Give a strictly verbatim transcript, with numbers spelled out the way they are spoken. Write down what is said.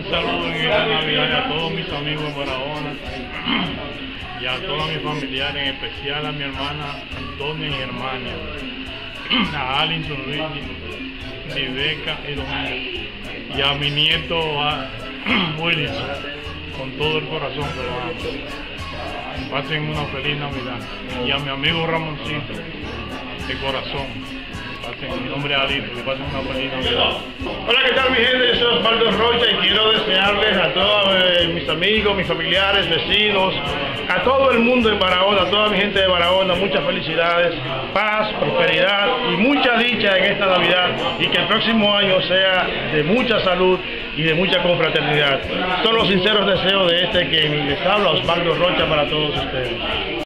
Un saludo en esta Navidad a todos mis amigos en Barahona y a todos mis familiares, en especial a mi hermana Antonia y Germania, a Alinson Luigi, Ribeca y Domingo, y a mi nieto a Wilson, con todo el corazón que lo amo. Pasen una feliz Navidad. Y a mi amigo Ramoncito, de corazón. En mi nombre es Alito, que pasen una feliz Navidad. Hola, ¿qué tal mi gente? Yo soy Osvaldo Rocha y quiero desearles a todos eh, mis amigos, mis familiares, vecinos, a todo el mundo en Barahona, a toda mi gente de Barahona, muchas felicidades, paz, prosperidad y mucha dicha en esta Navidad, y que el próximo año sea de mucha salud y de mucha confraternidad. Son los sinceros deseos de este que les habla Osvaldo Rocha para todos ustedes.